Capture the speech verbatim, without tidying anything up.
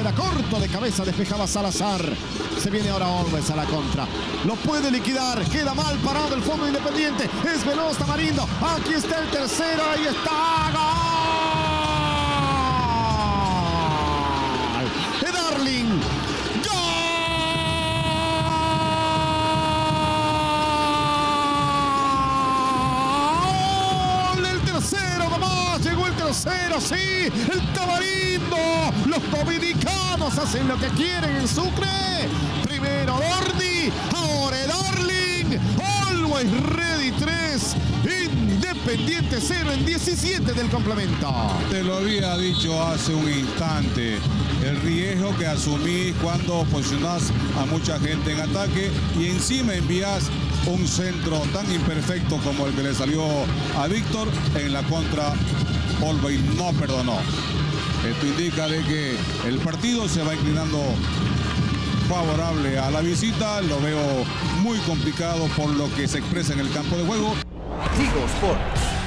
queda corto de cabeza, despejaba Salazar. Se viene ahora Always a la contra. Lo puede liquidar, queda mal parado el fondo Independiente. Es veloz Tamarindo. Aquí está el tercero, ahí está. ¡Gol! De Darling. Tercero, sí, el Tamarindo. Los dominicanos hacen lo que quieren en Sucre. Primero Dordi, ahora Darling. Always Ready tres. Independiente cero en diecisiete del complemento. Te lo había dicho hace un instante. El riesgo que asumís cuando posicionás a mucha gente en ataque y encima envías un centro tan imperfecto como el que le salió a Víctor en la contra. Always no perdonó. Esto indica de que el partido se va inclinando favorable a la visita. Lo veo muy complicado por lo que se expresa en el campo de juego. Tigo Sports.